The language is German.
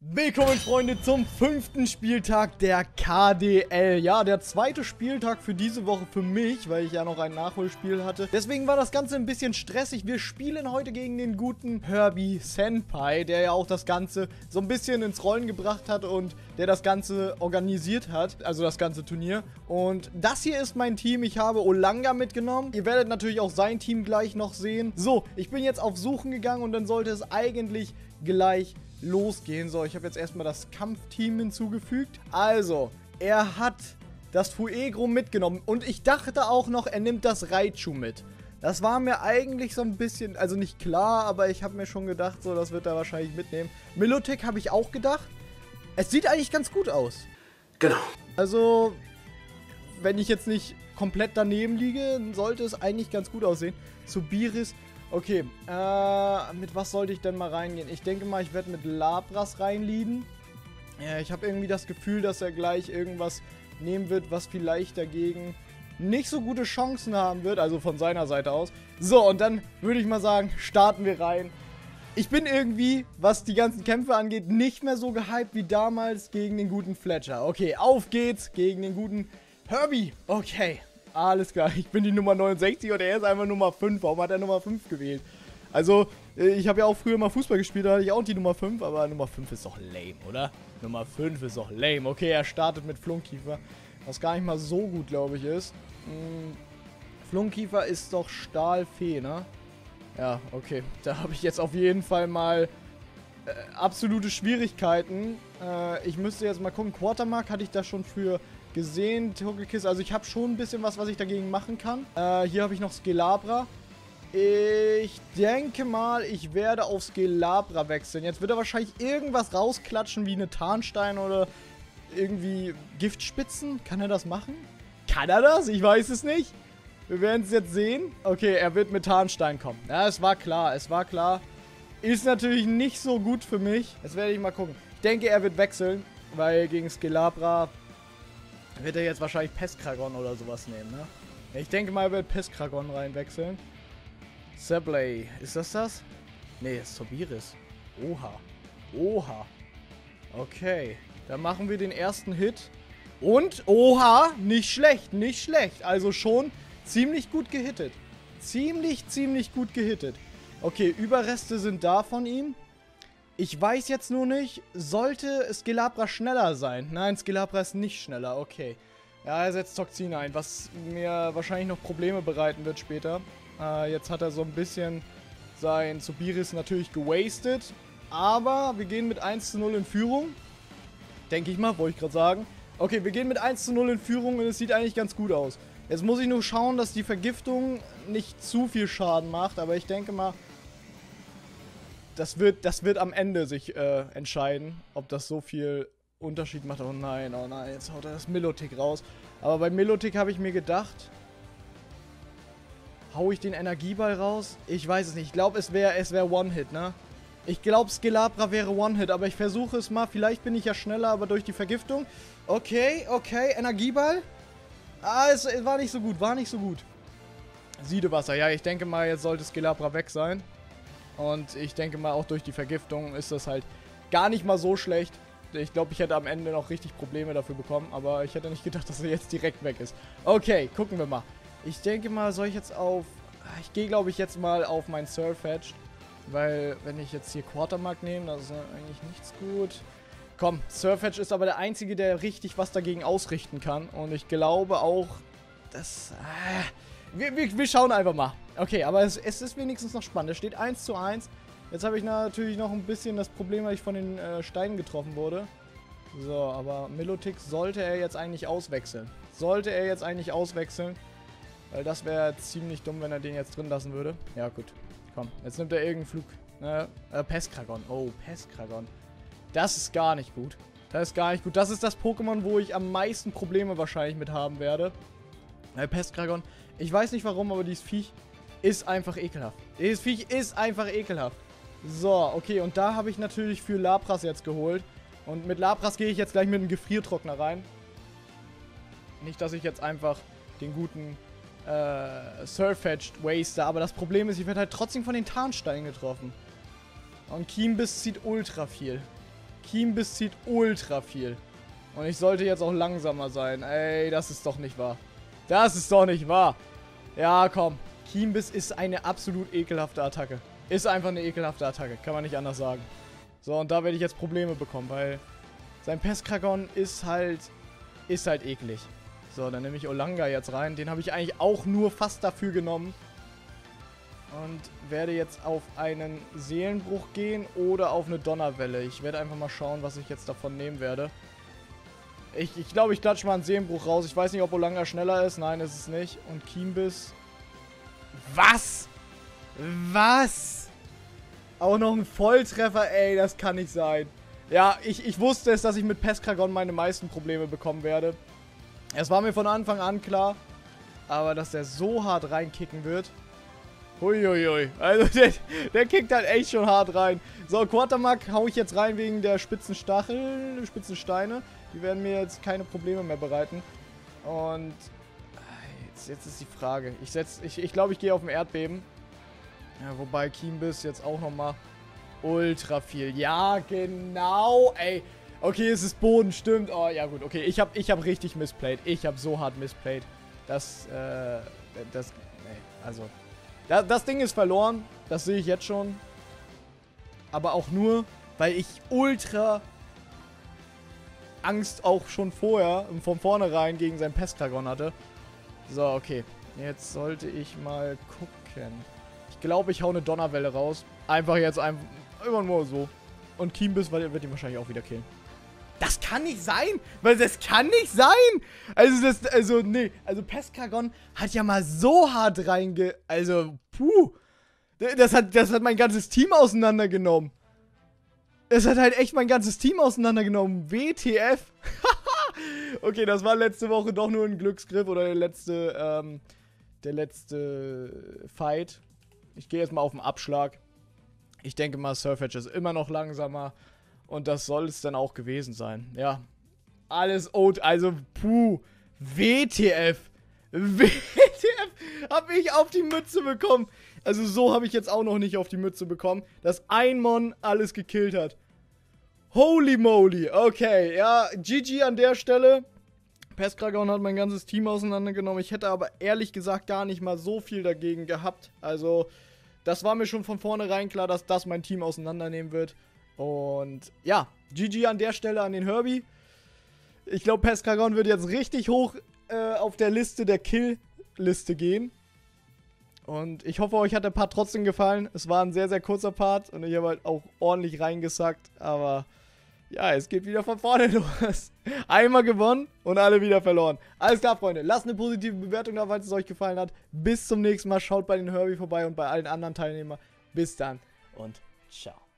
Willkommen, Freunde, zum 5. Spieltag der KDL. Ja, der zweite Spieltag für diese Woche für mich, weil ich ja noch ein Nachholspiel hatte. Deswegen war das Ganze ein bisschen stressig. Wir spielen heute gegen den guten Herbie Senpai, der ja auch das Ganze so ein bisschen ins Rollen gebracht hat und der das Ganze organisiert hat, also das ganze Turnier. Und das hier ist mein Team. Ich habe Olanga mitgenommen. Ihr werdet natürlich auch sein Team gleich noch sehen. So, ich bin jetzt auf Suchen gegangen und dann sollte es eigentlich gleich losgehen. So, ich habe jetzt erstmal das Kampfteam hinzugefügt. Also, er hat das Fuegro mitgenommen und ich dachte auch noch, er nimmt das Raichu mit. Das war mir eigentlich so ein bisschen, also nicht klar, aber ich habe mir schon gedacht, so, das wird er wahrscheinlich mitnehmen. Milotic habe ich auch gedacht. Es sieht eigentlich ganz gut aus. Genau. Also, wenn ich jetzt nicht komplett daneben liege, sollte es eigentlich ganz gut aussehen. Subiris. Okay, mit was sollte ich denn mal reingehen? Ich denke mal, ich werde mit Lapras reinleaden. Ich habe irgendwie das Gefühl, dass er gleich irgendwas nehmen wird, was vielleicht dagegen nicht so gute Chancen haben wird. Also von seiner Seite aus. So, und dann würde ich mal sagen, starten wir rein. Ich bin irgendwie, was die ganzen Kämpfe angeht, nicht mehr so gehypt wie damals gegen den guten Fletcher. Okay, auf geht's gegen den guten Herbie. Okay. Alles klar, ich bin die Nummer 69 und er ist einfach Nummer 5. Warum hat er Nummer 5 gewählt? Also, ich habe ja auch früher mal Fußball gespielt, da hatte ich auch die Nummer 5, aber Nummer 5 ist doch lame, oder? Nummer 5 ist doch lame. Okay, er startet mit Flunkiefer, was gar nicht mal so gut, glaube ich, ist. Flunkiefer ist doch Stahlfee, ne? Ja, okay. Da habe ich jetzt auf jeden Fall mal absolute Schwierigkeiten. Ich müsste jetzt mal gucken, Quartermark hatte ich da schon für gesehen, Togekiss. Also ich habe schon ein bisschen was ich dagegen machen kann. Hier habe ich noch Skelabra. Ich denke mal, ich werde auf Skelabra wechseln. Jetzt wird er wahrscheinlich irgendwas rausklatschen, wie eine Tarnstein oder irgendwie Giftspitzen. Kann er das machen? Kann er das? Ich weiß es nicht. Wir werden es jetzt sehen. Okay, er wird mit Tarnstein kommen. Ja, es war klar, es war klar. Ist natürlich nicht so gut für mich. Jetzt werde ich mal gucken. Ich denke, er wird wechseln, weil gegen Skelabra wird er jetzt wahrscheinlich Pestkragon oder sowas nehmen, ne? Ich denke mal, er wird Pestkragon reinwechseln. Sableye. Ist das das? Nee, ist Subiris. Oha. Oha. Okay. Dann machen wir den ersten Hit. Und, oha, nicht schlecht, nicht schlecht. Also schon ziemlich gut gehittet. Ziemlich gut gehittet. Okay, Überreste sind da von ihm. Ich weiß jetzt nur nicht, sollte Skelabra schneller sein? Nein, Skelabra ist nicht schneller, okay. Ja, er setzt Toxin ein, was mir wahrscheinlich noch Probleme bereiten wird später. Jetzt hat er so ein bisschen sein Subiris natürlich gewastet. Aber wir gehen mit 1:0 in Führung. Denke ich mal, wollte ich gerade sagen. Okay, wir gehen mit 1:0 in Führung und es sieht eigentlich ganz gut aus. Jetzt muss ich nur schauen, dass die Vergiftung nicht zu viel Schaden macht, aber ich denke mal, das wird am Ende sich entscheiden, ob das so viel Unterschied macht. Oh nein, jetzt haut er das Milotic raus. Aber bei Milotic habe ich mir gedacht, hau ich den Energieball raus? Ich weiß es nicht. Ich glaube, es wär One-Hit, ne? Ich glaube, Skelabra wäre One-Hit, aber ich versuche es mal. Vielleicht bin ich ja schneller, aber durch die Vergiftung. Okay, Energieball. Es war nicht so gut, Siedewasser, ja, ich denke mal, jetzt sollte Skelabra weg sein. Und ich denke mal, auch durch die Vergiftung ist das halt gar nicht mal so schlecht. Ich glaube, ich hätte am Ende noch richtig Probleme dafür bekommen. Aber ich hätte nicht gedacht, dass er jetzt direkt weg ist. Okay, gucken wir mal. Ich denke mal, soll ich jetzt auf... Ich gehe, glaube ich, jetzt mal auf mein Surfetched. Weil, wenn ich jetzt hier Quartermark nehme, das ist eigentlich nichts gut. Komm, Surfetched ist aber der Einzige, der richtig was dagegen ausrichten kann. Und ich glaube auch, dass... Wir schauen einfach mal. Okay, aber es ist wenigstens noch spannend. Es steht 1:1. Jetzt habe ich natürlich noch ein bisschen das Problem, weil ich von den Steinen getroffen wurde. So, aber Milotic sollte er jetzt eigentlich auswechseln. Weil das wäre ziemlich dumm, wenn er den jetzt drin lassen würde. Ja, gut. Komm, jetzt nimmt er irgendeinen Flug. Pestkragon. Oh, Pestkragon. Das ist gar nicht gut. Das ist das Pokémon, wo ich am meisten Probleme wahrscheinlich mit haben werde. Pestkragon. Ich weiß nicht warum, aber dieses Viech ist einfach ekelhaft. So, okay, und da habe ich natürlich für Lapras jetzt geholt. Und mit Lapras gehe ich jetzt gleich mit einem Gefriertrockner rein. Nicht, dass ich jetzt einfach den guten Surfetched waste, aber das Problem ist, ich werde halt trotzdem von den Tarnsteinen getroffen. Und Kiembiss zieht ultra viel. Keembiss zieht ultra viel. Und ich sollte jetzt auch langsamer sein. Ey, das ist doch nicht wahr. Das ist doch nicht wahr. Ja, komm. Keembiss ist eine absolut ekelhafte Attacke. Ist einfach eine ekelhafte Attacke. Kann man nicht anders sagen. So, und da werde ich jetzt Probleme bekommen, weil sein Pestkragon ist halt eklig. So, dann nehme ich Olanga jetzt rein. Den habe ich eigentlich auch nur fast dafür genommen. Und werde jetzt auf einen Seelenbruch gehen oder auf eine Donnerwelle. Ich werde einfach mal schauen, was ich jetzt davon nehmen werde. Ich glaube, ich klatsche mal einen Seelenbruch raus. Ich weiß nicht, ob Olanga schneller ist. Nein, ist es nicht. Und Keembiss. Was? Was? Auch noch ein Volltreffer? Ey, das kann nicht sein. Ja, ich wusste es, dass ich mit Pestkragon meine meisten Probleme bekommen werde. Es war mir von Anfang an klar. Aber dass der so hart reinkicken wird. Huiuiui. Also der kickt halt echt schon hart rein. So, Quartermark hau ich jetzt rein wegen der spitzen Steine. Die werden mir jetzt keine Probleme mehr bereiten. Und jetzt ist die Frage. Ich glaube, ich gehe auf ein Erdbeben. Ja, wobei Keembiss jetzt auch nochmal ultra viel. Ja, genau. Ey. Okay, es ist Boden, stimmt. Oh, ja gut. Okay, ich hab richtig missplayed. Ich habe so hart missplayed. Nee, also... Das Ding ist verloren, das sehe ich jetzt schon. Aber auch nur, weil ich ultra Angst auch schon vorher, von vornherein gegen seinen Pestkragon hatte. So, okay. Jetzt sollte ich mal gucken. Ich glaube, ich hau eine Donnerwelle raus. Einfach nur so. Und Keembiss wird ihn wahrscheinlich auch wieder killen. Das kann nicht sein! Weil das kann nicht sein! Also Pestkragon hat ja mal so hart das hat mein ganzes Team auseinandergenommen. Es hat halt echt mein ganzes Team auseinandergenommen. WTF? Okay, das war letzte Woche doch nur ein Glücksgriff oder der letzte Fight. Ich gehe jetzt mal auf den Abschlag. Ich denke mal, Surfetch ist immer noch langsamer. Und das soll es dann auch gewesen sein. Ja. Alles old. Also, WTF. WTF habe ich auf die Mütze bekommen. Also, so habe ich jetzt auch noch nicht auf die Mütze bekommen, dass ein Mon alles gekillt hat. Holy moly. Okay, ja. GG an der Stelle. Pestkragon hat mein ganzes Team auseinandergenommen. Ich hätte aber ehrlich gesagt gar nicht mal so viel dagegen gehabt. Also, das war mir schon von vornherein klar, dass das mein Team auseinandernehmen wird. Und ja, GG an der Stelle an den Herbie. Ich glaube, Pestkragon wird jetzt richtig hoch auf der Liste der Kill-Liste gehen. Und ich hoffe, euch hat der Part trotzdem gefallen. Es war ein sehr, sehr kurzer Part und ich habe halt auch ordentlich reingesackt. Aber ja, es geht wieder von vorne los. Einmal gewonnen und alle wieder verloren. Alles klar, Freunde. Lasst eine positive Bewertung da, falls es euch gefallen hat. Bis zum nächsten Mal. Schaut bei den Herbie vorbei und bei allen anderen Teilnehmern. Bis dann und ciao.